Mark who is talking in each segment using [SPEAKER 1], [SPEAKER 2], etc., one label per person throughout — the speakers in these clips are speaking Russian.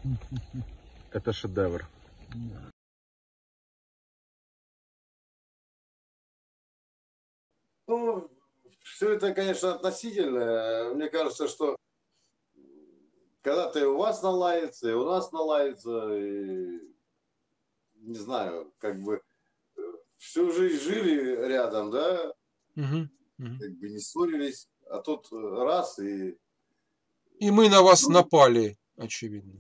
[SPEAKER 1] Это шедевр.
[SPEAKER 2] Ну, все это, конечно, относительно. Мне кажется, что когда-то и у вас наладится, и у нас наладится, и, не знаю, как бы всю жизнь жили рядом, да,
[SPEAKER 3] Мгм, мгм.
[SPEAKER 2] как бы не ссорились, а тут раз и...
[SPEAKER 3] И мы на вас
[SPEAKER 2] Ну,
[SPEAKER 3] напали, очевидно.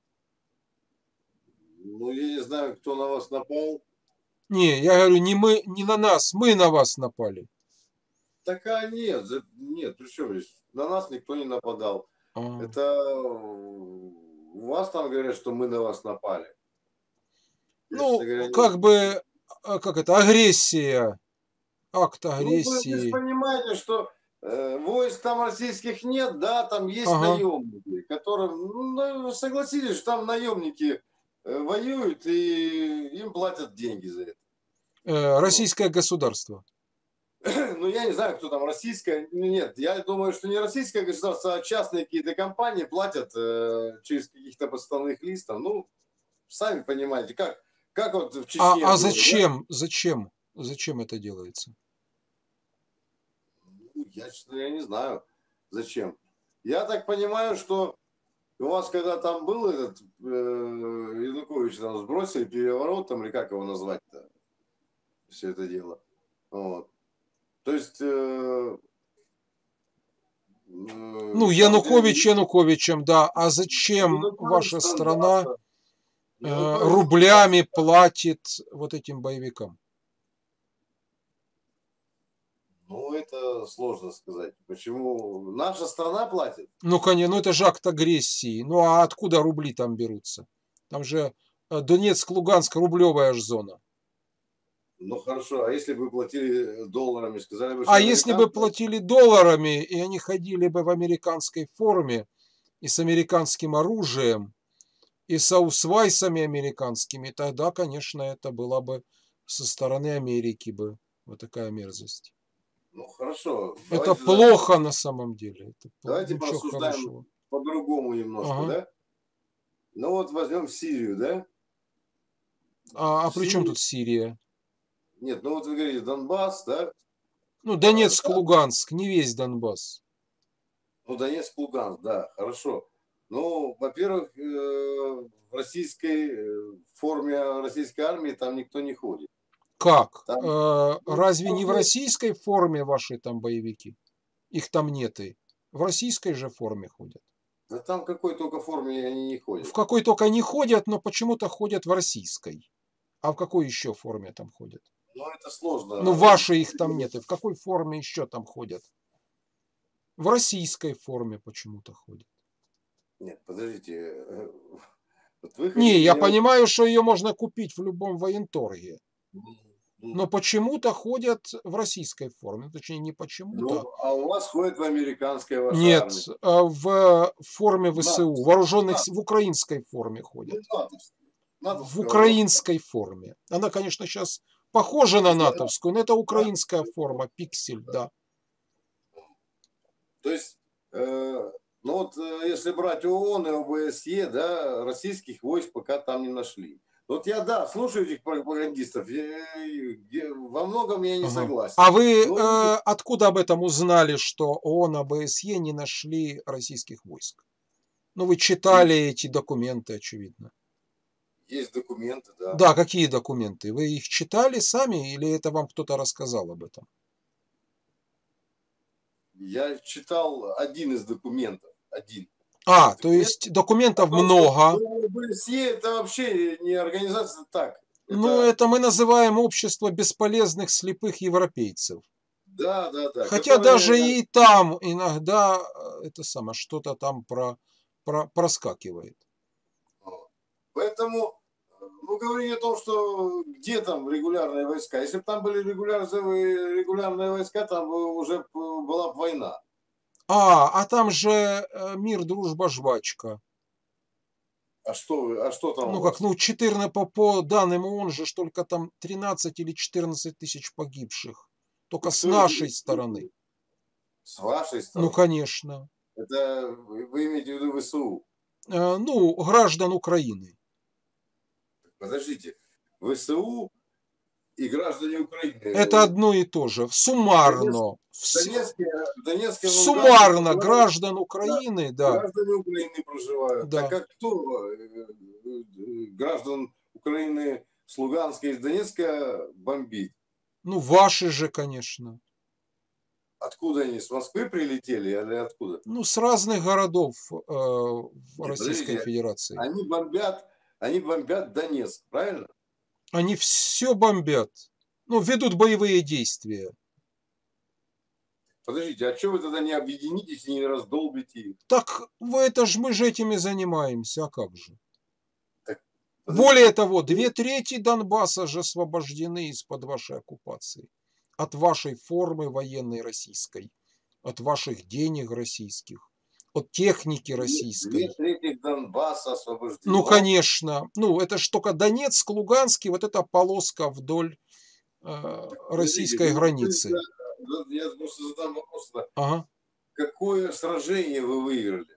[SPEAKER 2] ну, я не знаю, кто на вас напал.
[SPEAKER 3] Не, я говорю, не мы, не на нас, мы на вас напали.
[SPEAKER 2] Так, а нет, нет, при чем здесь? На нас никто не нападал.
[SPEAKER 3] А.
[SPEAKER 2] Это у вас там говорят, что мы на вас напали. Я, честно
[SPEAKER 3] Ну,
[SPEAKER 2] говоря,
[SPEAKER 3] как бы, как это, агрессия, акт
[SPEAKER 2] Ну, вы же
[SPEAKER 3] агрессии.
[SPEAKER 2] понимаете, что войск там российских нет, да, там есть
[SPEAKER 3] Ага.
[SPEAKER 2] наемники, которым, ну, согласились, что там наемники воюют и им платят деньги за это. Вот.
[SPEAKER 3] Российское государство.
[SPEAKER 2] Ну, я не знаю, кто там российское. Нет, я думаю, что не российское государство, а частные какие-то компании платят через каких-то подставных листов. Ну, сами понимаете, как вот в Чечне
[SPEAKER 3] А
[SPEAKER 2] было, да?
[SPEAKER 3] зачем это делается?
[SPEAKER 2] Ну, я не знаю, зачем. Я так понимаю, что у вас, когда там был этот Янукович, там сбросили переворот, там, или как его назвать-то, все это дело. Вот. То есть,
[SPEAKER 3] Ну,
[SPEAKER 2] там, где
[SPEAKER 3] Янукович Януковичем, да. А зачем
[SPEAKER 2] Янукович
[SPEAKER 3] ваша страна
[SPEAKER 2] Донбасса, Янукович Донбасса,
[SPEAKER 3] рублями платит вот этим боевикам?
[SPEAKER 2] ну, это сложно сказать. Почему? Наша страна платит?
[SPEAKER 3] Ну, конечно, ну это же акт агрессии. Ну, а откуда рубли там берутся? Там же Донецк, Луганск, рублевая аж зона.
[SPEAKER 2] Ну, хорошо, а если бы платили долларами, сказали бы,
[SPEAKER 3] А
[SPEAKER 2] что
[SPEAKER 3] если бы
[SPEAKER 2] американцы?
[SPEAKER 3] платили долларами, и они ходили бы в американской форме, и с американским оружием, и с аусвайсами американскими, тогда, конечно, это была бы со стороны Америки бы вот такая мерзость.
[SPEAKER 2] Ну, хорошо,
[SPEAKER 3] Это
[SPEAKER 2] давайте так.
[SPEAKER 3] плохо на самом деле. Это
[SPEAKER 2] Давайте
[SPEAKER 3] ничего
[SPEAKER 2] порассуждаем
[SPEAKER 3] хорошего.
[SPEAKER 2] по-другому немножко,
[SPEAKER 3] Ага.
[SPEAKER 2] да? Ну, вот возьмем Сирию, да?
[SPEAKER 3] А
[SPEAKER 2] В
[SPEAKER 3] при чем
[SPEAKER 2] Сирии...
[SPEAKER 3] тут Сирия?
[SPEAKER 2] Нет, ну вот вы говорите Донбасс, да?
[SPEAKER 3] Ну, Донецк,
[SPEAKER 2] Там,
[SPEAKER 3] Луганск, не весь Донбасс.
[SPEAKER 2] ну, Донецк, Луганск, да, хорошо. Ну, во-первых, в российской форме российской армии там никто не ходит.
[SPEAKER 3] Как?
[SPEAKER 2] Там, ну,
[SPEAKER 3] Разве не в
[SPEAKER 2] может,
[SPEAKER 3] российской форме ваши там боевики? Их там нет и. В российской же форме ходят.
[SPEAKER 2] да там какой только форме они не
[SPEAKER 3] В
[SPEAKER 2] ходят.
[SPEAKER 3] какой только не ходят, но почему-то ходят в российской. А в какой еще форме там ходят?
[SPEAKER 2] Но это сложно
[SPEAKER 3] Ну, ваши их там нет. И в какой форме еще там ходят? В российской форме почему-то ходят.
[SPEAKER 2] Нет, подождите. Вот вы
[SPEAKER 3] Не,
[SPEAKER 2] хотите
[SPEAKER 3] я
[SPEAKER 2] меня...
[SPEAKER 3] понимаю, что ее можно купить в любом военторге.
[SPEAKER 2] Ну,
[SPEAKER 3] Но почему-то ходят в российской форме. Точнее, не почему-то.
[SPEAKER 2] а у вас ходит в американская ваша
[SPEAKER 3] Нет,
[SPEAKER 2] армия.
[SPEAKER 3] в форме
[SPEAKER 2] В
[SPEAKER 3] ВСУ,
[SPEAKER 2] натовской.
[SPEAKER 3] вооруженных, в украинской форме
[SPEAKER 2] Ну,
[SPEAKER 3] ходят.
[SPEAKER 2] натовская.
[SPEAKER 3] В
[SPEAKER 2] Натовская вооруженная.
[SPEAKER 3] украинской форме. Она, конечно, сейчас похожа на натовскую, но это украинская форма, пиксель, да.
[SPEAKER 2] То есть, ну вот если брать ООН и ОБСЕ, да, российских войск пока там не нашли. Вот я, да, слушаю этих пропагандистов, во многом я не
[SPEAKER 3] Ага.
[SPEAKER 2] согласен.
[SPEAKER 3] А вы
[SPEAKER 2] Но
[SPEAKER 3] откуда об этом узнали, что ООН, ОБСЕ не нашли российских войск? Ну, вы читали эти документы, очевидно.
[SPEAKER 2] есть документы, да.
[SPEAKER 3] Да, какие документы? Вы их читали сами или это вам кто-то рассказал об этом?
[SPEAKER 2] Я читал один из документов, один из
[SPEAKER 3] То
[SPEAKER 2] документов
[SPEAKER 3] есть
[SPEAKER 2] о
[SPEAKER 3] документов
[SPEAKER 2] том, что
[SPEAKER 3] много.
[SPEAKER 2] ОБСЕ это вообще не организация так.
[SPEAKER 3] Ну,
[SPEAKER 2] Это,
[SPEAKER 3] это мы называем общество бесполезных слепых европейцев.
[SPEAKER 2] да,
[SPEAKER 3] Хотя даже
[SPEAKER 2] которые,
[SPEAKER 3] и там иногда это самое, что-то там проскакивает.
[SPEAKER 2] поэтому, ну, говорить о том, что где там регулярные войска. Если бы там были регулярные войска, там бы уже была бы война.
[SPEAKER 3] А там же мир, дружба, жвачка.
[SPEAKER 2] А что там у
[SPEAKER 3] Ну как,
[SPEAKER 2] вас?
[SPEAKER 3] 14, по данным ООН же ж только там 13 или 14 тысяч погибших.
[SPEAKER 2] И
[SPEAKER 3] Только с
[SPEAKER 2] кто эти
[SPEAKER 3] нашей стороны.
[SPEAKER 2] с вашей
[SPEAKER 3] Ну,
[SPEAKER 2] стороны?
[SPEAKER 3] конечно.
[SPEAKER 2] Это вы имеете в виду ВСУ?
[SPEAKER 3] Ну, граждан Украины.
[SPEAKER 2] Подождите, ВСУ и граждане
[SPEAKER 3] Это
[SPEAKER 2] Украины.
[SPEAKER 3] одно и то же.
[SPEAKER 2] В Донецке,
[SPEAKER 3] Суммарно.
[SPEAKER 2] в Донецке, в Луганске
[SPEAKER 3] Суммарно
[SPEAKER 2] проживают,
[SPEAKER 3] граждан
[SPEAKER 2] да,
[SPEAKER 3] Украины, да,
[SPEAKER 2] граждане Украины проживают. Так
[SPEAKER 3] да.
[SPEAKER 2] как кто граждан Украины с Луганска и с Донецка бомбит?
[SPEAKER 3] Ну, ваши же, конечно.
[SPEAKER 2] Откуда они? С Москвы прилетели или откуда?
[SPEAKER 3] Ну, с разных городов в
[SPEAKER 2] Нет,
[SPEAKER 3] Российской
[SPEAKER 2] подождите,
[SPEAKER 3] Федерации.
[SPEAKER 2] они бомбят Донецк, правильно?
[SPEAKER 3] Они все бомбят. Ну, ведут боевые действия.
[SPEAKER 2] Подождите, а что вы тогда не объединитесь и не раздолбите их?
[SPEAKER 3] Так это ж мы же этим и занимаемся, а как же?
[SPEAKER 2] Так,
[SPEAKER 3] Более
[SPEAKER 2] подождите,
[SPEAKER 3] того, 2/3 Донбасса же освобождены из-под вашей оккупации. От вашей формы военной российской, от ваших денег российских, от техники
[SPEAKER 2] две
[SPEAKER 3] российской.
[SPEAKER 2] трети Донбасса
[SPEAKER 3] Ну,
[SPEAKER 2] освобождено.
[SPEAKER 3] конечно. Ну, это ж только Донецк, Луганский, вот эта полоска вдоль
[SPEAKER 2] Подождите,
[SPEAKER 3] российской границы.
[SPEAKER 2] я просто задам вопрос.
[SPEAKER 3] Ага.
[SPEAKER 2] Какое сражение вы выиграли?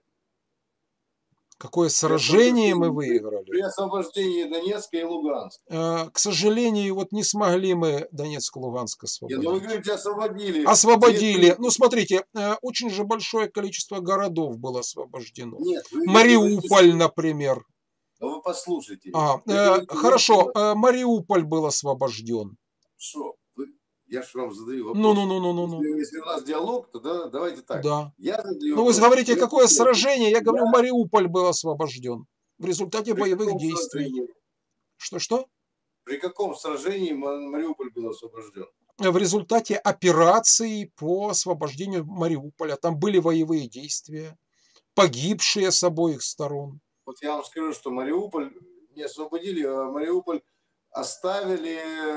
[SPEAKER 3] Какое сражение мы
[SPEAKER 2] При
[SPEAKER 3] выиграли?
[SPEAKER 2] освобождении Донецка и Луганска.
[SPEAKER 3] К сожалению, вот не смогли мы Донецк и Луганск
[SPEAKER 2] Нет, ну вы
[SPEAKER 3] освободить.
[SPEAKER 2] говорите, освободили.
[SPEAKER 3] Освободили. Ну, смотрите, очень же большое количество городов было освобождено.
[SPEAKER 2] Нет, вы говорите,
[SPEAKER 3] Мариуполь, например.
[SPEAKER 2] ну вы послушайте меня. Вы
[SPEAKER 3] Хорошо, Мариуполь был освобожден.
[SPEAKER 2] Что? Я же вам задаю вопрос.
[SPEAKER 3] Ну.
[SPEAKER 2] Если у нас диалог, то давайте так.
[SPEAKER 3] Да.
[SPEAKER 2] Я задаю
[SPEAKER 3] Ну, вы
[SPEAKER 2] вопрос.
[SPEAKER 3] говорите,
[SPEAKER 2] Вы
[SPEAKER 3] какое
[SPEAKER 2] отвечаете.
[SPEAKER 3] сражение? Я говорю, Мариуполь был освобожден в результате
[SPEAKER 2] При
[SPEAKER 3] боевых
[SPEAKER 2] каком
[SPEAKER 3] действий.
[SPEAKER 2] сражении?
[SPEAKER 3] Что?
[SPEAKER 2] При каком сражении Мариуполь был освобожден?
[SPEAKER 3] В результате операции по освобождению Мариуполя. Там были боевые действия, погибшие с обоих сторон.
[SPEAKER 2] Вот я вам скажу, что Мариуполь не освободили, а Мариуполь оставили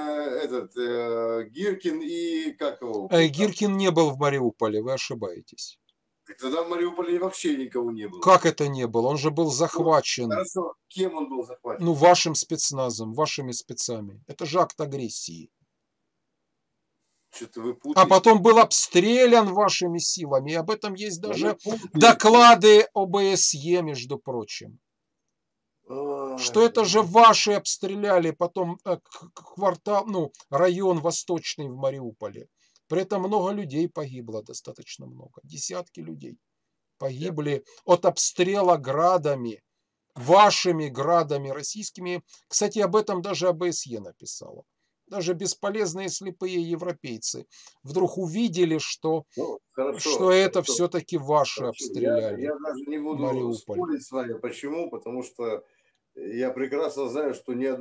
[SPEAKER 2] Гиркин и как его?
[SPEAKER 3] Гиркин не был в Мариуполе, вы ошибаетесь.
[SPEAKER 2] Так тогда в Мариуполе вообще никого не было.
[SPEAKER 3] Как это не было? Он же был захвачен.
[SPEAKER 2] Хорошо, кем он был захвачен?
[SPEAKER 3] Ну, вашим спецназом, вашими спецами. Это же акт агрессии.
[SPEAKER 2] Что-то вы
[SPEAKER 3] А
[SPEAKER 2] путаете.
[SPEAKER 3] потом был обстрелян вашими силами. И об этом есть
[SPEAKER 2] Да
[SPEAKER 3] даже
[SPEAKER 2] вы путаете.
[SPEAKER 3] доклады ОБСЕ, между прочим. Что это же ваши обстреляли потом квартал, ну, район Восточный в Мариуполе. При этом много людей погибло, достаточно много. Десятки людей погибли от обстрела градами, вашими градами российскими. Кстати, об этом даже ОБСЕ написала. Даже бесполезные слепые европейцы вдруг увидели, что это все-таки ваши обстреляли.
[SPEAKER 2] Я даже не буду
[SPEAKER 3] Мариуполь.
[SPEAKER 2] спорить с вами. Почему? Потому что я прекрасно знаю, что ни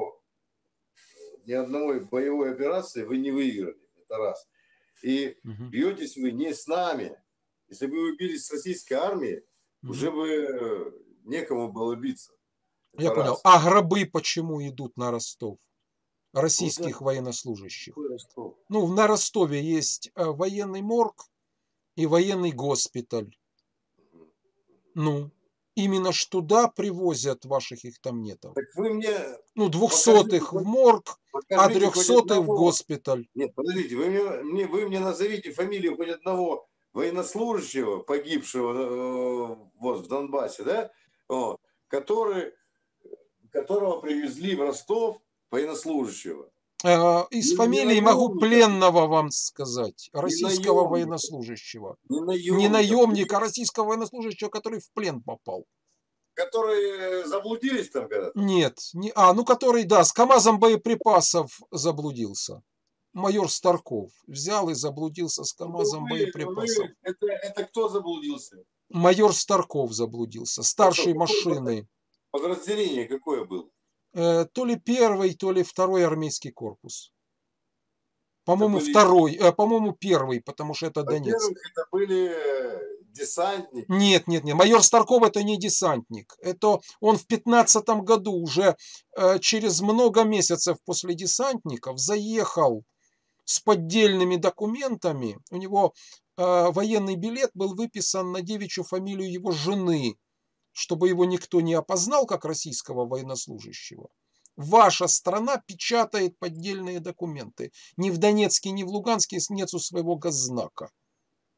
[SPEAKER 2] одной боевой операции вы не выиграли. Это раз. И бьетесь вы не с нами. Если бы вы бились с российской армией, уже бы некому было биться. Это
[SPEAKER 3] Я понял.
[SPEAKER 2] раз.
[SPEAKER 3] А гробы почему идут на Ростов? Российских военнослужащих. Ну, на Ростове есть военный морг и военный госпиталь. Ну, именно ж туда привозят ваших их там нету.
[SPEAKER 2] Так вы мне...
[SPEAKER 3] Ну, 200-х в морг, а 300-х в госпиталь.
[SPEAKER 2] Нет, подождите, вы мне назовите фамилию хоть одного военнослужащего, погибшего вот в Донбассе, да, вот, которого привезли в Ростов военнослужащего.
[SPEAKER 3] Из фамилии могу пленного вам сказать, российского
[SPEAKER 2] наемника.
[SPEAKER 3] военнослужащего.
[SPEAKER 2] Не
[SPEAKER 3] Не наемника, а российского военнослужащего, который в плен попал.
[SPEAKER 2] Которые заблудились там когда-то?
[SPEAKER 3] Нет, который, да, с КАМАЗом боеприпасов заблудился. Майор Старков взял и заблудился с КАМАЗом боеприпасов.
[SPEAKER 2] Это кто заблудился?
[SPEAKER 3] Майор Старков заблудился, старший машины.
[SPEAKER 2] Подразделение какое было?
[SPEAKER 3] То ли первый, то ли второй армейский корпус. По-моему, по-моему, первый, потому что это Донецк.
[SPEAKER 2] Это были десантники?
[SPEAKER 3] Нет. Майор Старков это не десантник. Это он в 15 году уже через много месяцев после десантников заехал с поддельными документами. У него военный билет был выписан на девичью фамилию его жены, чтобы его никто не опознал как российского военнослужащего. Ваша страна печатает поддельные документы. Ни в Донецке, ни в Луганске нет своего госзнака.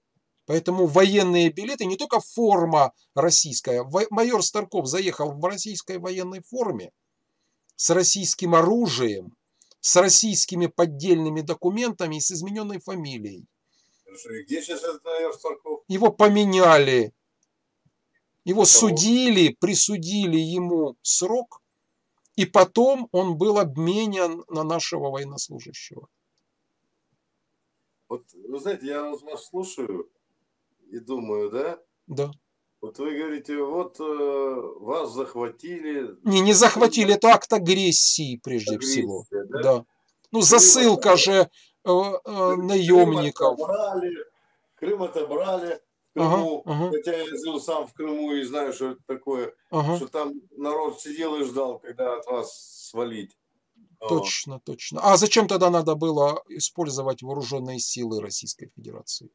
[SPEAKER 3] Поэтому военные билеты, не только форма российская. Майор Старков заехал в российской военной форме с российским оружием, с российскими поддельными документами и с измененной фамилией.
[SPEAKER 2] Хорошо, и где сейчас этот майор Старков?
[SPEAKER 3] Его поменяли. Его
[SPEAKER 2] Кого?
[SPEAKER 3] судили, присудили ему срок, и потом он был обменен на нашего военнослужащего.
[SPEAKER 2] Вот, вы знаете, я вас слушаю и думаю, да?
[SPEAKER 3] Да.
[SPEAKER 2] Вот вы говорите, вот вас захватили.
[SPEAKER 3] Не захватили, это акт агрессии прежде всего.
[SPEAKER 2] Агрессия, да?
[SPEAKER 3] Да. Ну,
[SPEAKER 2] Крым
[SPEAKER 3] засылка же
[SPEAKER 2] Крым
[SPEAKER 3] наемников.
[SPEAKER 2] Крым отобрали в
[SPEAKER 3] Ага,
[SPEAKER 2] Крыму.
[SPEAKER 3] ага,
[SPEAKER 2] Хотя я жил сам в Крыму и знаю, что это такое.
[SPEAKER 3] ага.
[SPEAKER 2] Что там народ сидел и ждал, когда от вас свалить. Вот.
[SPEAKER 3] Точно, точно. А зачем тогда надо было использовать вооруженные силы Российской Федерации?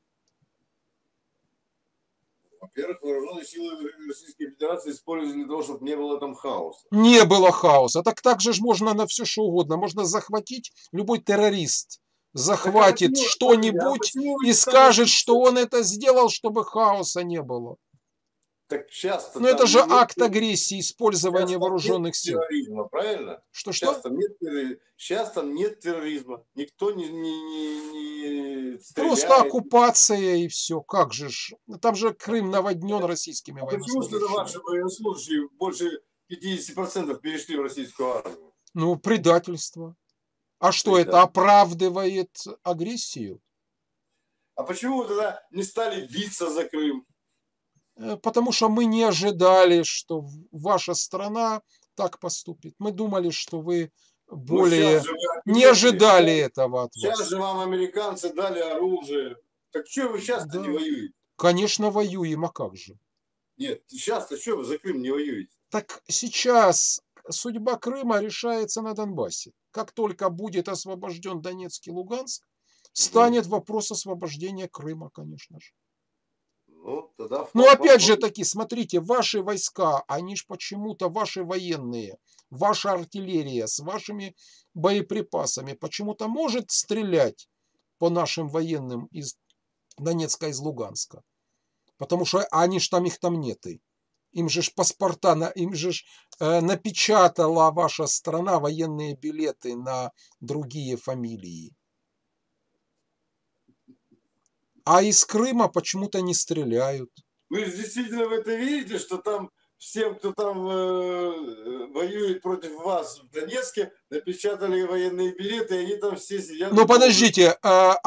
[SPEAKER 2] Во-первых, вооруженные силы Российской Федерации использовали для того, чтобы не было там хаоса.
[SPEAKER 3] Не было хаоса. Так же ж можно на все что угодно. Можно захватить, любой террорист захватит
[SPEAKER 2] почему,
[SPEAKER 3] что-нибудь
[SPEAKER 2] вы
[SPEAKER 3] и
[SPEAKER 2] не
[SPEAKER 3] скажет,
[SPEAKER 2] ставите-
[SPEAKER 3] что он это сделал, чтобы хаоса не было.
[SPEAKER 2] Так часто
[SPEAKER 3] Но это
[SPEAKER 2] там
[SPEAKER 3] же
[SPEAKER 2] нет-
[SPEAKER 3] акт агрессии, использование
[SPEAKER 2] часто
[SPEAKER 3] вооруженных
[SPEAKER 2] нет
[SPEAKER 3] сил.
[SPEAKER 2] терроризма, правильно?
[SPEAKER 3] Что-что?
[SPEAKER 2] Сейчас там нет терроризма. Никто не
[SPEAKER 3] Просто
[SPEAKER 2] стреляет.
[SPEAKER 3] оккупация и все. Как же ж? Там же Крым наводнен российскими
[SPEAKER 2] А почему же
[SPEAKER 3] военнослужащими.
[SPEAKER 2] ваши военнослужащие больше 50% перешли в российскую армию?
[SPEAKER 3] Ну, предательство. А что, это
[SPEAKER 2] Предательство.
[SPEAKER 3] оправдывает агрессию?
[SPEAKER 2] А почему вы тогда не стали биться за Крым?
[SPEAKER 3] Потому что мы не ожидали, что ваша страна так поступит. Мы думали, что вы более...
[SPEAKER 2] щас же вы
[SPEAKER 3] Не
[SPEAKER 2] ответили.
[SPEAKER 3] ожидали этого от
[SPEAKER 2] Сейчас
[SPEAKER 3] вас.
[SPEAKER 2] же вам американцы дали оружие. Так что вы сейчас-то
[SPEAKER 3] Да.
[SPEAKER 2] не воюете?
[SPEAKER 3] Конечно, воюем, а как же?
[SPEAKER 2] Нет, сейчас-то что вы за Крым не воюете?
[SPEAKER 3] Так сейчас судьба Крыма решается на Донбассе. Как только будет освобожден Донецк и Луганск, станет вопрос освобождения Крыма, конечно же.
[SPEAKER 2] Ну, тогда
[SPEAKER 3] Но опять же таки, смотрите, ваши войска, они ж почему-то, ваши военные, ваша артиллерия с вашими боеприпасами почему-то может стрелять по нашим военным из Донецка, из Луганска. Потому что они ж там, их там нет. Им же ж паспорта, им же ж напечатала ваша страна военные билеты на другие фамилии. А из Крыма почему-то не стреляют.
[SPEAKER 2] Вы действительно в это верите, что там всем, кто там воюет против вас в Донецке, напечатали военные билеты, и они там все сидят?
[SPEAKER 3] Ну подождите,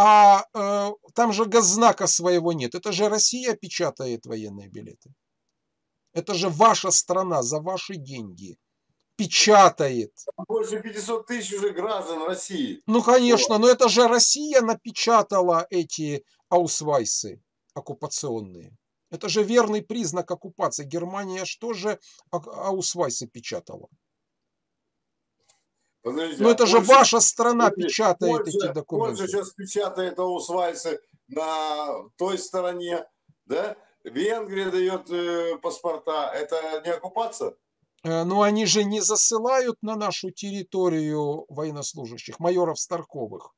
[SPEAKER 3] там же госзнака своего нет. Это же Россия печатает военные билеты. Это же ваша страна за ваши деньги печатает.
[SPEAKER 2] Больше 500 тысяч уже граждан России.
[SPEAKER 3] Ну конечно, но это же Россия напечатала эти аусвайсы оккупационные. Это же верный признак оккупации. Германия что же аусвайсы печатала?
[SPEAKER 2] Подождите,
[SPEAKER 3] Но это же ваша страна печатает эти
[SPEAKER 2] Польша
[SPEAKER 3] документы.
[SPEAKER 2] сейчас печатает аусвайсы на той стороне, да? Венгрия дает паспорта. Это не оккупация?
[SPEAKER 3] Но они же не засылают на нашу территорию военнослужащих, майоров Старковых,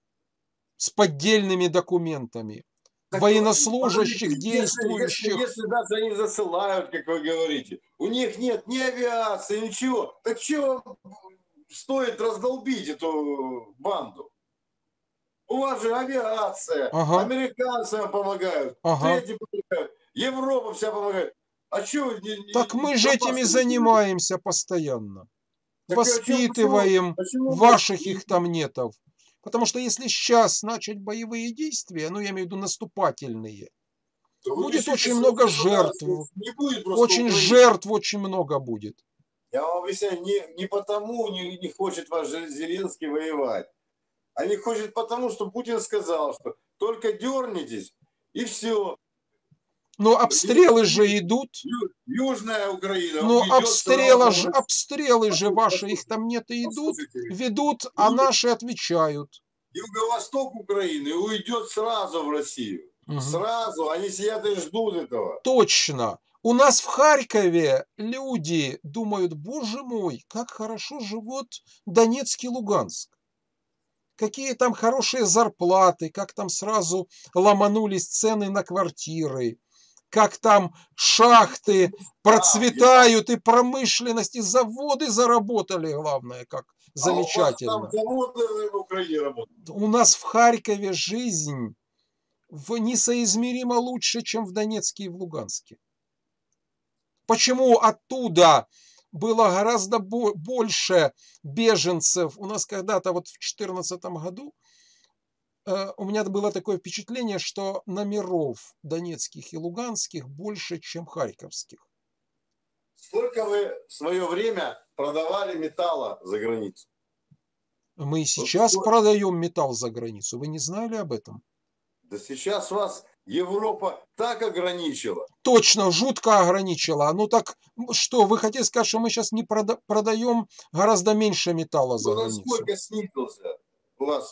[SPEAKER 3] с поддельными документами.
[SPEAKER 2] Так,
[SPEAKER 3] военнослужащих, действующих.
[SPEAKER 2] Если даже они засылают, как вы говорите, у них нет ни авиации, ничего. Так чего стоит раздолбить эту банду? У вас же авиация,
[SPEAKER 3] Ага.
[SPEAKER 2] американцы вам помогают,
[SPEAKER 3] Ага.
[SPEAKER 2] третьи помогают, Европа вся помогает. А что
[SPEAKER 3] Так мы же этими занимаемся постоянно. Воспитываем ваших их там нетов. Потому что если сейчас начать боевые действия, ну я имею в виду наступательные, будет очень много жертв. Очень жертв очень много будет.
[SPEAKER 2] Я вам объясняю, не потому не хочет ваш Зеленский воевать. А не хочет потому, что Путин сказал, что только дернетесь и все.
[SPEAKER 3] Но обстрелы же идут.
[SPEAKER 2] Южная Украина.
[SPEAKER 3] Но обстрелы же ваши, их там нет и идут, ведут, а наши отвечают.
[SPEAKER 2] Юго-восток Украины уйдет сразу в Россию.
[SPEAKER 3] Угу.
[SPEAKER 2] Сразу. Они сидят и ждут этого.
[SPEAKER 3] Точно. У нас в Харькове люди думают, боже мой, как хорошо живут Донецк и Луганск. какие там хорошие зарплаты, как там сразу ломанулись цены на квартиры, как там шахты процветают, и промышленность, и заводы заработали, главное, как
[SPEAKER 2] А у вас там
[SPEAKER 3] замечательно.
[SPEAKER 2] заводы в Украине работают?
[SPEAKER 3] У нас в Харькове жизнь несоизмеримо лучше, чем в Донецке и в Луганске. Почему оттуда было гораздо больше беженцев? У нас когда-то вот в 2014 году у меня было такое впечатление, что номеров донецких и луганских больше, чем харьковских.
[SPEAKER 2] Сколько вы в свое время продавали металла за границу?
[SPEAKER 3] Мы и сейчас продаем металл за границу. Вы не знали об этом?
[SPEAKER 2] Да сейчас вас Европа так ограничила.
[SPEAKER 3] Точно, жутко ограничила. Ну так что, вы хотите сказать, что мы сейчас не продаем гораздо меньше металла за границу?
[SPEAKER 2] Насколько снизился у вас?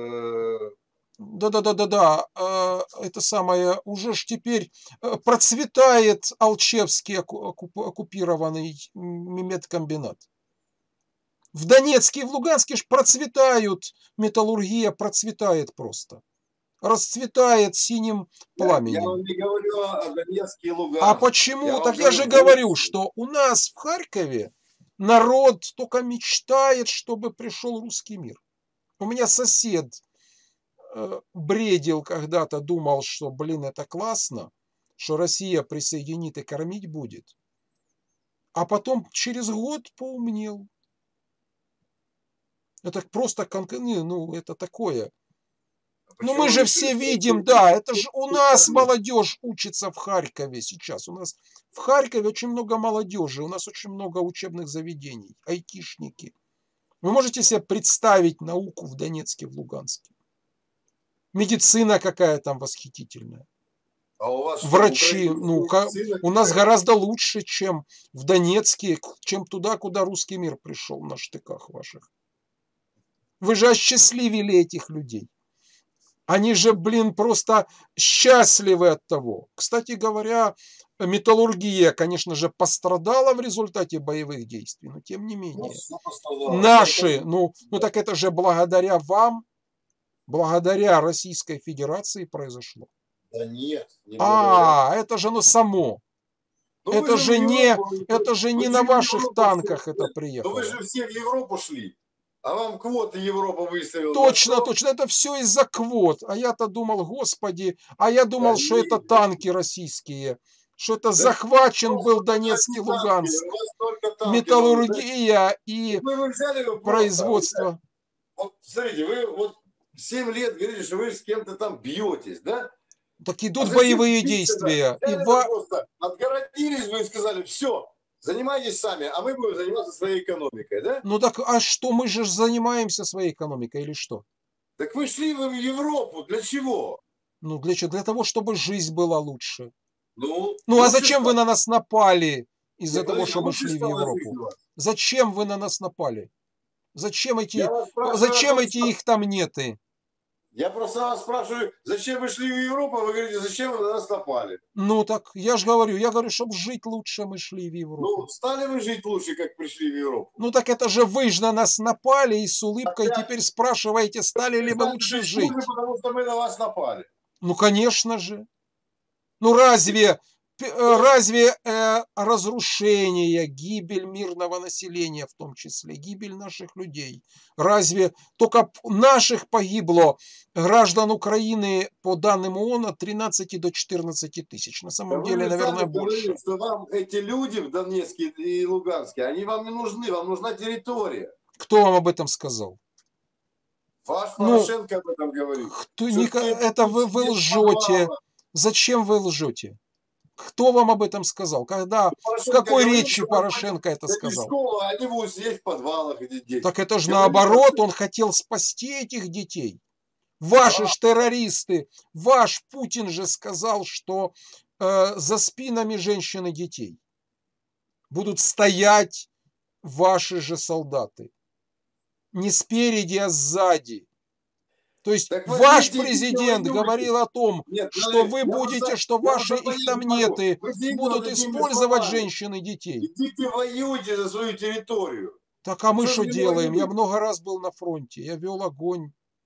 [SPEAKER 3] Да. Это самое, уже ж теперь процветает Алчевский оккупированный медкомбинат. В Донецке и в Луганске ж процветают, металлургия процветает просто. Расцветает синим пламенем.
[SPEAKER 2] Я вам не говорю о Донецке и Луганске.
[SPEAKER 3] А почему? Так я же говорю, что у нас в Харькове народ только мечтает, чтобы пришел русский мир. У меня сосед бредил когда-то, думал, что, блин, это классно, что Россия присоединит и кормить будет. А потом через год поумнел. Это просто, ну, это такое. Ну, мы же все видим, да, это же у нас молодежь учится в Харькове сейчас. У нас в Харькове очень много молодежи, у нас очень много учебных заведений, айтишники. Вы можете себе представить науку в Донецке, в Луганске? Медицина какая там восхитительная.
[SPEAKER 2] А у вас
[SPEAKER 3] врачи, ну, у нас гораздо лучше, чем в Донецке, чем туда, куда русский мир пришел на штыках ваших. Вы же осчастливили этих людей. Они же, блин, просто счастливы от того. Кстати говоря, металлургия, конечно же, пострадала в результате боевых действий, но тем не менее. Наши, ну так это же благодаря вам, благодаря Российской Федерации произошло.
[SPEAKER 2] Да нет. Не благодаря.
[SPEAKER 3] Это же оно само.
[SPEAKER 2] Ну,
[SPEAKER 3] это же не на ваших танках это приехало.
[SPEAKER 2] Но вы же все в Европу шли. А вам квоты Европа выставила.
[SPEAKER 3] Точно. Это все из-за квот. А я-то думал, господи, я думал, что это танки российские. Что это захвачен был Донецк и Луганск. Металлургия и производство.
[SPEAKER 2] Вот смотрите, вы вот 7 лет говорите, что вы с кем-то там бьетесь, да?
[SPEAKER 3] Так идут боевые действия.
[SPEAKER 2] И просто отгородились бы и сказали, все, занимайтесь сами, а мы будем заниматься своей экономикой, да?
[SPEAKER 3] Ну так, а что, мы же занимаемся своей экономикой или что?
[SPEAKER 2] Так вы шли в Европу, для чего?
[SPEAKER 3] Ну для чего? Для того, чтобы жизнь была лучше.
[SPEAKER 2] Ну
[SPEAKER 3] а зачем вы на нас напали из-за того, что мы шли в Европу? Зачем вы на нас напали? Зачем эти их там неты?
[SPEAKER 2] Я просто вас спрашиваю, зачем вы шли в Европу, вы говорите, зачем вы на нас напали?
[SPEAKER 3] Ну так, я говорю, чтобы жить лучше мы шли в Европу.
[SPEAKER 2] Ну, стали вы жить лучше, как пришли в Европу?
[SPEAKER 3] Ну так это же вы же на нас напали и с улыбкой теперь спрашиваете, стали ли мы лучше жить?
[SPEAKER 2] Потому что мы на вас напали.
[SPEAKER 3] Ну конечно же. Ну разве разрушение, гибель мирного населения в том числе, гибель наших людей, разве только наших погибло граждан Украины по данным ООН от 13 до 14 тысяч? На самом деле, наверное, больше.
[SPEAKER 2] Говорили, что вам эти люди в Донецке и Луганске, они вам не нужны, вам нужна территория.
[SPEAKER 3] Кто вам об этом сказал?
[SPEAKER 2] Ваш Порошенко об этом говорит.
[SPEAKER 3] Это вы лжете. Зачем вы лжете? Кто вам об этом сказал? Когда, в какой речи Порошенко это сказал?
[SPEAKER 2] Они будут сидеть в подвалах, эти дети.
[SPEAKER 3] Так это же наоборот, он хотел спасти этих детей. Ваши ж террористы, ваш Путин же сказал, что за спинами женщин и детей будут стоять ваши же солдаты. Не спереди, а сзади. То есть ваш президент говорил о том, что вы будете, что ваши их там неты будут использовать женщин и детей.
[SPEAKER 2] Идите воюйте за свою территорию.
[SPEAKER 3] Так а мы что делаем? Я много раз был на фронте, я вел огонь.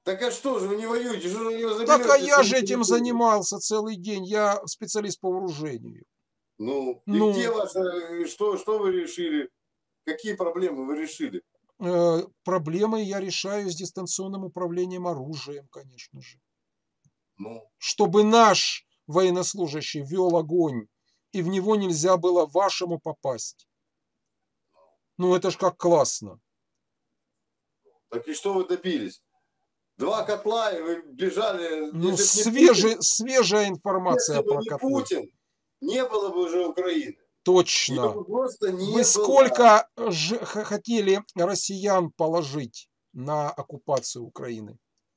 [SPEAKER 2] Так а что же вы не воюете? Что же вы не
[SPEAKER 3] Так а
[SPEAKER 2] заберете
[SPEAKER 3] я
[SPEAKER 2] свою
[SPEAKER 3] же этим
[SPEAKER 2] территорию?
[SPEAKER 3] занимался целый день. Я специалист по вооружению.
[SPEAKER 2] Ну, и где
[SPEAKER 3] Ну,
[SPEAKER 2] ваша, что вы решили? Какие проблемы вы решили?
[SPEAKER 3] проблемы я решаю с дистанционным управлением оружием, конечно же.
[SPEAKER 2] Ну,
[SPEAKER 3] Чтобы наш военнослужащий вел огонь, и в него нельзя было вашему попасть. Ну, это ж как классно.
[SPEAKER 2] так и что вы добились? Два котла, и вы бежали,
[SPEAKER 3] Ну,
[SPEAKER 2] если бы не Путин,
[SPEAKER 3] свежая информация
[SPEAKER 2] если бы
[SPEAKER 3] про
[SPEAKER 2] не
[SPEAKER 3] котлы.
[SPEAKER 2] Путин, не было бы уже Украины. Ее
[SPEAKER 3] Точно.
[SPEAKER 2] бы просто
[SPEAKER 3] Вы
[SPEAKER 2] не было.
[SPEAKER 3] сколько хотели россиян положить на оккупацию Украины?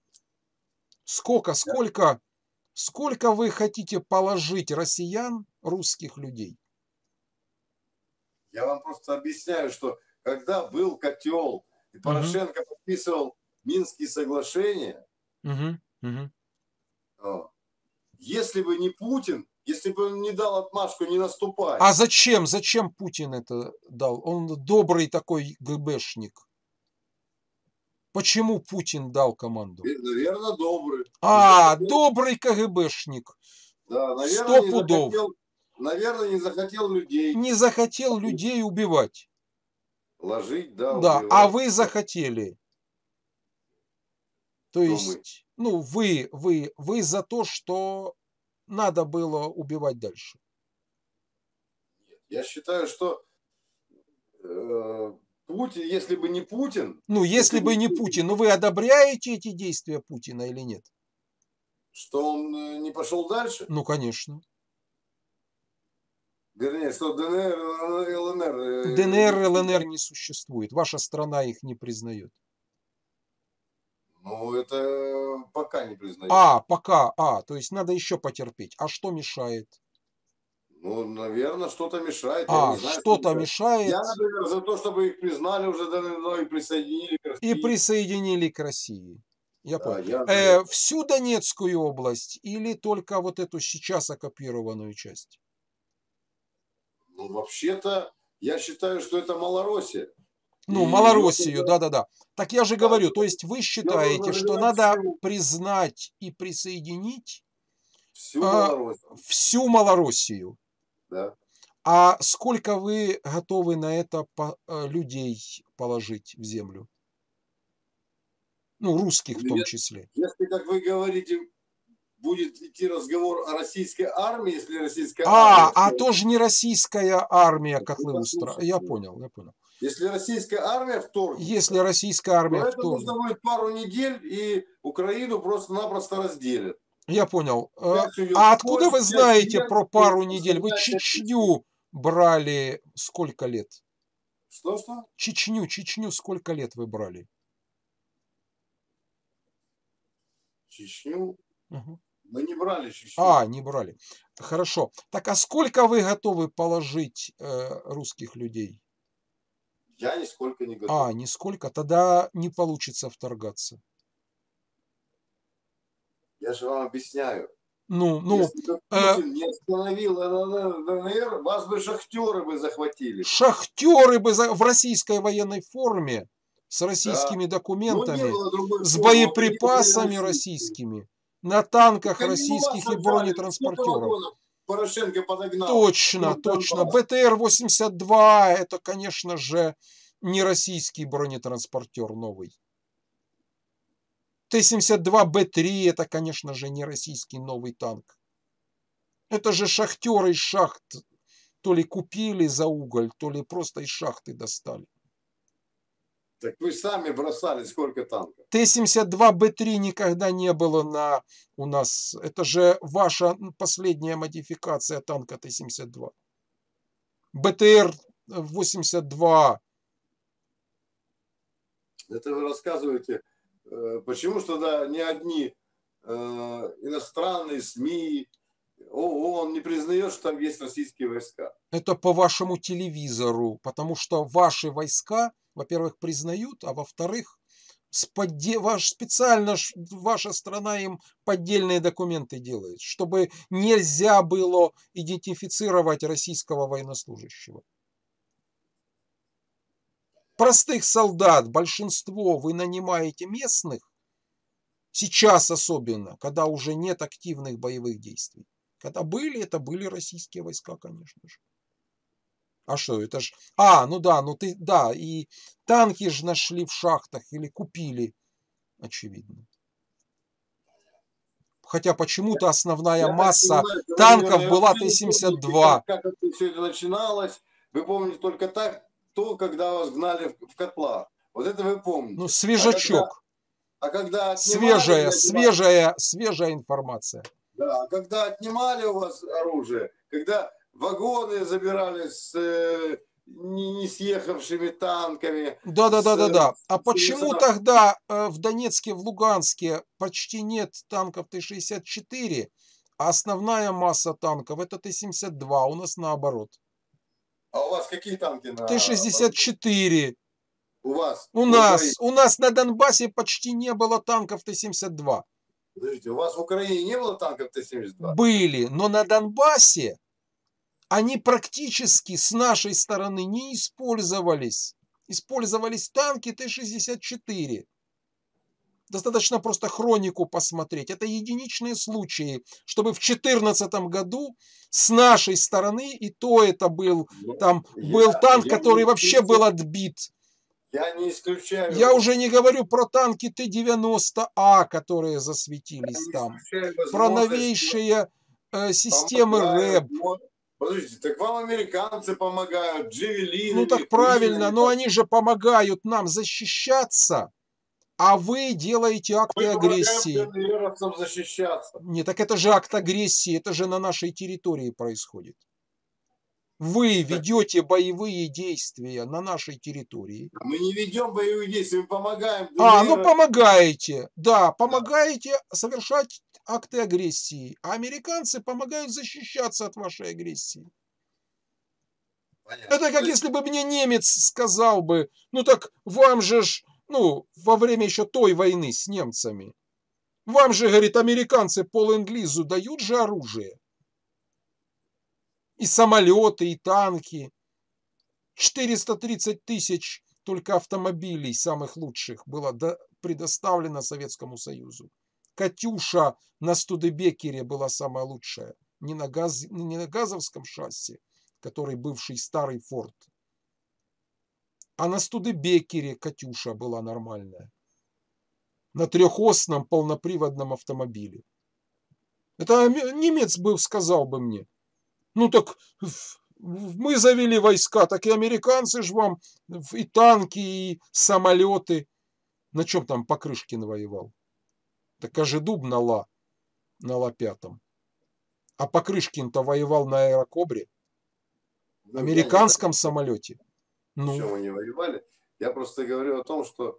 [SPEAKER 2] Я,
[SPEAKER 3] Сколько вы хотите положить россиян, русских людей?
[SPEAKER 2] я вам просто объясняю, что когда был котел, и
[SPEAKER 3] Мгм,
[SPEAKER 2] Порошенко подписывал Минские соглашения,
[SPEAKER 3] мгм, мгм.
[SPEAKER 2] а, если бы не Путин, если бы он не дал отмашку не наступать,
[SPEAKER 3] А зачем? Зачем Путин это дал? Он добрый такой ГБшник. Почему Путин дал команду?
[SPEAKER 2] наверное, добрый. Не
[SPEAKER 3] А,
[SPEAKER 2] захотел,
[SPEAKER 3] добрый КГБшник.
[SPEAKER 2] да,
[SPEAKER 3] Сто пудов.
[SPEAKER 2] наверное, не захотел людей
[SPEAKER 3] Не захотел людей убивать.
[SPEAKER 2] ложить, да,
[SPEAKER 3] Да, а
[SPEAKER 2] убивать.
[SPEAKER 3] вы
[SPEAKER 2] Да.
[SPEAKER 3] захотели. То
[SPEAKER 2] Кто мы?
[SPEAKER 3] есть, ну, вы за то, что надо было убивать дальше.
[SPEAKER 2] Я считаю, что Путин, если бы не Путин,
[SPEAKER 3] Ну,
[SPEAKER 2] если
[SPEAKER 3] если
[SPEAKER 2] бы
[SPEAKER 3] бы не Путин, ну вы одобряете эти действия Путина или нет?
[SPEAKER 2] что он не пошел дальше,
[SPEAKER 3] Ну, конечно.
[SPEAKER 2] вернее, что ДНР, ЛНР не
[SPEAKER 3] ДНР,
[SPEAKER 2] пошел
[SPEAKER 3] ЛНР
[SPEAKER 2] дальше.
[SPEAKER 3] не существует. Ваша страна их не признает.
[SPEAKER 2] Ну, это пока не признает.
[SPEAKER 3] То есть надо еще потерпеть. А что мешает?
[SPEAKER 2] Ну, наверное, что-то мешает. Я не знаю, что
[SPEAKER 3] Что-то
[SPEAKER 2] мешает.
[SPEAKER 3] мешает
[SPEAKER 2] Я, например, за то, чтобы их признали уже давно и присоединили к
[SPEAKER 3] и
[SPEAKER 2] России.
[SPEAKER 3] присоединили к России. Я
[SPEAKER 2] Да,
[SPEAKER 3] понял.
[SPEAKER 2] я за это.
[SPEAKER 3] Всю Донецкую область или только вот эту сейчас оккупированную часть?
[SPEAKER 2] Ну, вообще-то, я считаю, что это Малороссия. И
[SPEAKER 3] Ну,
[SPEAKER 2] ее
[SPEAKER 3] Малороссию,
[SPEAKER 2] нужно,
[SPEAKER 3] да-да-да. Так я же
[SPEAKER 2] да,
[SPEAKER 3] говорю, то есть вы
[SPEAKER 2] ее
[SPEAKER 3] считаете,
[SPEAKER 2] нужно
[SPEAKER 3] что
[SPEAKER 2] забирать
[SPEAKER 3] надо
[SPEAKER 2] всю,
[SPEAKER 3] признать и присоединить
[SPEAKER 2] всю
[SPEAKER 3] а,
[SPEAKER 2] Малороссию.
[SPEAKER 3] всю Малороссию.
[SPEAKER 2] Да.
[SPEAKER 3] А сколько вы готовы на это людей положить в землю? Ну, русских в
[SPEAKER 2] Ну,
[SPEAKER 3] том числе.
[SPEAKER 2] если, как вы говорите, будет идти разговор о российской армии, если российская армия
[SPEAKER 3] Тоже не российская армия
[SPEAKER 2] вы
[SPEAKER 3] котлы устраивает.
[SPEAKER 2] послушайте
[SPEAKER 3] Я
[SPEAKER 2] меня.
[SPEAKER 3] понял, я понял.
[SPEAKER 2] Если российская армия
[SPEAKER 3] Если
[SPEAKER 2] вторгнется,
[SPEAKER 3] российская армия
[SPEAKER 2] то
[SPEAKER 3] в
[SPEAKER 2] это
[SPEAKER 3] то...
[SPEAKER 2] нужно будет пару недель, и Украину просто-напросто разделят.
[SPEAKER 3] Я понял.
[SPEAKER 2] Часть уйдет
[SPEAKER 3] А
[SPEAKER 2] в
[SPEAKER 3] откуда
[SPEAKER 2] Польшу,
[SPEAKER 3] вы
[SPEAKER 2] часть в
[SPEAKER 3] знаете про
[SPEAKER 2] Венгрию,
[SPEAKER 3] пару недель? Вы
[SPEAKER 2] остальная часть в Россию.
[SPEAKER 3] Чечню брали сколько лет?
[SPEAKER 2] Что?
[SPEAKER 3] Чечню сколько лет вы брали?
[SPEAKER 2] Чечню?
[SPEAKER 3] Мгм.
[SPEAKER 2] Мы не брали Чечню.
[SPEAKER 3] Не брали. Хорошо. Так, а сколько вы готовы положить русских людей?
[SPEAKER 2] Я нисколько не готов.
[SPEAKER 3] Нисколько. Тогда не получится вторгаться.
[SPEAKER 2] Я же вам объясняю.
[SPEAKER 3] Ну,
[SPEAKER 2] Если бы
[SPEAKER 3] э,
[SPEAKER 2] Путин не остановил ЛНР, ДНР, вас бы шахтеры бы захватили.
[SPEAKER 3] шахтеры бы в российской военной форме, с
[SPEAKER 2] Да.
[SPEAKER 3] российскими
[SPEAKER 2] Но не
[SPEAKER 3] документами,
[SPEAKER 2] было другой
[SPEAKER 3] с
[SPEAKER 2] формы, вот они были
[SPEAKER 3] боеприпасами
[SPEAKER 2] российские.
[SPEAKER 3] российскими, на
[SPEAKER 2] Так
[SPEAKER 3] танках
[SPEAKER 2] они у вас
[SPEAKER 3] российских и
[SPEAKER 2] отжали. Сколько
[SPEAKER 3] бронетранспортерах.
[SPEAKER 2] вагонов Порошенко подогнал
[SPEAKER 3] Точно,
[SPEAKER 2] в
[SPEAKER 3] точно.
[SPEAKER 2] Донбасс?
[SPEAKER 3] БТР-82 это, конечно же, не российский бронетранспортер новый. Т-72Б3 это, конечно же, не российский новый танк. Это же шахтеры из шахт то ли купили за уголь, то ли просто из шахты достали.
[SPEAKER 2] Так вы сами бросали сколько танков.
[SPEAKER 3] Т-72Б3 никогда не было у нас. Это же ваша последняя модификация танка Т-72. БТР-82.
[SPEAKER 2] Это вы рассказываете. Почему что да, не одни иностранные СМИ, ООН не признает, что там есть российские войска.
[SPEAKER 3] Это по вашему телевизору, потому что ваши войска, во-первых, признают, а во-вторых, специально ваша страна им поддельные документы делает, чтобы нельзя было идентифицировать российского военнослужащего. Простых солдат, большинство вы нанимаете местных, Сейчас особенно, когда уже нет активных боевых действий. Когда были, это были российские войска, конечно же. А что, это ж... ну да, да, и танки же нашли в шахтах или купили, очевидно. Хотя почему-то основная
[SPEAKER 2] Я так
[SPEAKER 3] масса
[SPEAKER 2] понимаю, что вы,
[SPEAKER 3] танков
[SPEAKER 2] наверное,
[SPEAKER 3] была
[SPEAKER 2] вообще не помните,
[SPEAKER 3] Т-72.
[SPEAKER 2] как это все это начиналось. Вы помните только когда вас гнали в котлах. Вот это вы
[SPEAKER 3] Ну,
[SPEAKER 2] помните.
[SPEAKER 3] свежачок.
[SPEAKER 2] А когда отнимали,
[SPEAKER 3] Свежая,
[SPEAKER 2] блядь, у вас,
[SPEAKER 3] свежая информация.
[SPEAKER 2] да, когда отнимали у вас оружие, когда вагоны забирали с не съехавшими танками,
[SPEAKER 3] Да. А
[SPEAKER 2] с
[SPEAKER 3] почему тогда в Донецке, в Луганске почти нет танков Т-64, а основная масса танков это Т-72, у нас наоборот.
[SPEAKER 2] А у вас какие танки
[SPEAKER 3] Т-64.
[SPEAKER 2] у вас,
[SPEAKER 3] У
[SPEAKER 2] в Украине?
[SPEAKER 3] нас на Донбассе почти не было танков Т-72.
[SPEAKER 2] Подождите, у вас в Украине не было танков Т-72?
[SPEAKER 3] Были, но на Донбассе они практически с нашей стороны не использовались. Использовались танки Т-64. Достаточно просто хронику посмотреть. Это единичные случаи, чтобы в 2014 году с нашей стороны, и то это был, там был танк, который вообще был отбит.
[SPEAKER 2] Я не исключаю.
[SPEAKER 3] Я уже не говорю про танки Т-90А, которые засветились там. Про новейшие системы РЭБ.
[SPEAKER 2] Подождите, так вам американцы помогают, джевелинами.
[SPEAKER 3] Ну так правильно, но они же помогают нам защищаться, а вы делаете акты агрессии.
[SPEAKER 2] Защищаться.
[SPEAKER 3] Не, так это же акт агрессии, это же на нашей территории происходит. Вы ведете боевые действия на нашей территории.
[SPEAKER 2] Мы не ведем боевые действия, мы помогаем.
[SPEAKER 3] Ну помогаете, да, помогаете совершать акты агрессии, а американцы помогают защищаться от вашей агрессии. Понятно. Это как если бы мне немец сказал бы, ну так вам же ж, во время еще той войны с немцами, вам же, говорит, американцы по ленд-лизу дают же оружие. И самолеты, и танки. 430 тысяч только автомобилей самых лучших было предоставлено Советскому Союзу. «Катюша» на Студебекере была самая лучшая. Не на газовском шасси, который бывший старый Форд, а на Студебекере «Катюша» была нормальная. На трехосном полноприводном автомобиле. Это немец сказал бы мне. Ну так мы завели войска, так и американцы же вам и танки, и самолеты. На чем там Покрышкин воевал? Так Кожедуб на Ла-5. А Покрышкин-то воевал на аэрокобре. Американском самолете.
[SPEAKER 2] Чем они воевали? Я просто говорю о том, что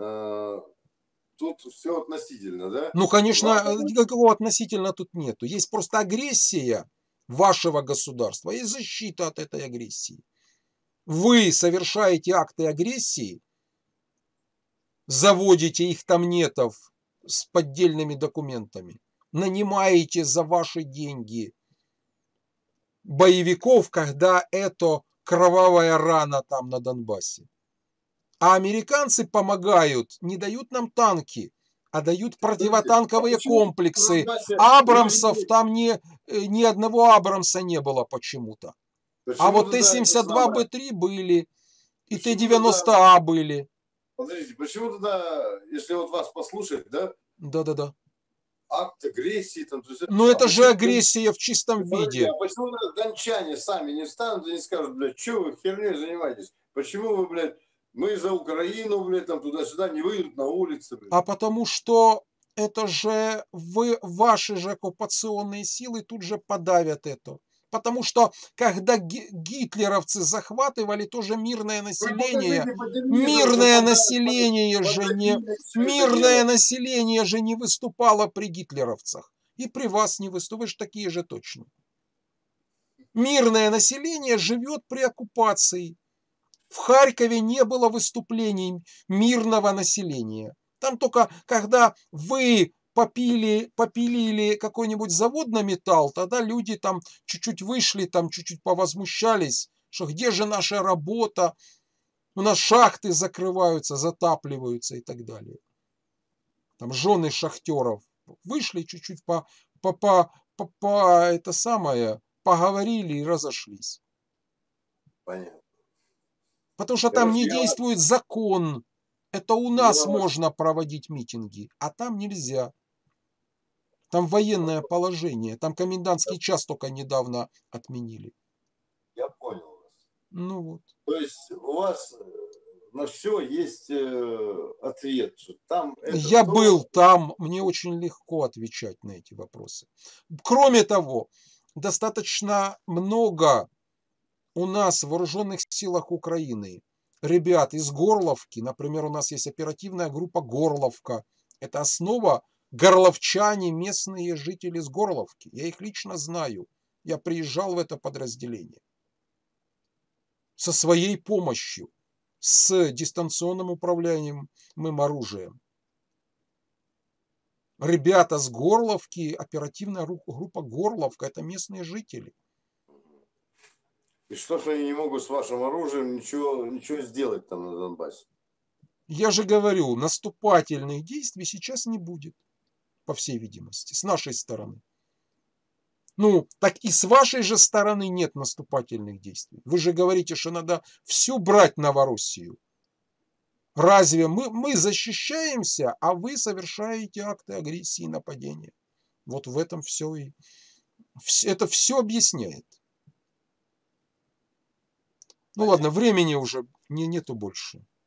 [SPEAKER 2] тут все относительно, да?
[SPEAKER 3] Ну, конечно, никакого относительно тут нету. Есть просто агрессия вашего государства и защита от этой агрессии. Вы совершаете акты агрессии, заводите их там нетов с поддельными документами, нанимаете за ваши деньги боевиков, когда это кровавая рана там на Донбассе. А американцы помогают, не дают нам танки, а дают противотанковые комплексы. Абрамсов там ни одного Абрамса не было почему-то. А вот Т-72Б3 были, и Т-90А были.
[SPEAKER 2] Подождите, почему тогда, если вот вас послушать, да?
[SPEAKER 3] Да.
[SPEAKER 2] Акт агрессии там.
[SPEAKER 3] Ну это же агрессия в чистом виде.
[SPEAKER 2] А почему дончане сами не встанут и не скажут, блядь, что вы херней занимаетесь? Почему вы, блядь, мы за Украину, блядь, там туда-сюда не выйдут на улицы, блядь?
[SPEAKER 3] А потому что это же ваши же оккупационные силы тут же подавят это. Потому что когда гитлеровцы захватывали тоже мирное население, мирное население же не выступало при гитлеровцах. И при вас не выступало, вы же такие же точно. Мирное население живет при оккупации. В Харькове не было выступлений мирного населения. Там только когда вы попилили какой-нибудь завод на металл, тогда люди там чуть-чуть вышли, там чуть-чуть повозмущались, что где же наша работа, у нас шахты закрываются, затапливаются и так далее. Там жены шахтеров вышли чуть-чуть это самое, поговорили и разошлись.
[SPEAKER 2] Понятно.
[SPEAKER 3] Потому что там
[SPEAKER 2] Короче,
[SPEAKER 3] не действует закон. Это у
[SPEAKER 2] я
[SPEAKER 3] нас
[SPEAKER 2] вас
[SPEAKER 3] можно проводить митинги, а там нельзя. Там военное положение, там комендантский час только недавно отменили.
[SPEAKER 2] я понял вас.
[SPEAKER 3] Ну вот.
[SPEAKER 2] То есть у вас на все есть ответ. Что там это
[SPEAKER 3] Я был
[SPEAKER 2] то.
[SPEAKER 3] там, мне очень легко отвечать на эти вопросы. Кроме того, достаточно много у нас в вооруженных силах Украины ребят из Горловки, например, у нас есть оперативная группа Горловка. Это основа горловчане, местные жители с Горловки. Я их лично знаю. Я приезжал в это подразделение со своей помощью, с дистанционным управляемым оружием. Ребята с Горловки, оперативная группа Горловка, это местные жители.
[SPEAKER 2] И что ж они не могут с вашим оружием ничего сделать там на Донбассе?
[SPEAKER 3] Я же говорю, наступательных действий сейчас не будет, по всей видимости, с нашей стороны. Ну, так и с вашей же стороны нет наступательных действий. Вы же говорите, что надо всю брать Новороссию. Разве мы защищаемся, а вы совершаете акты агрессии и нападения? Вот в этом все и это все объясняет. Ну ладно, времени уже нету больше.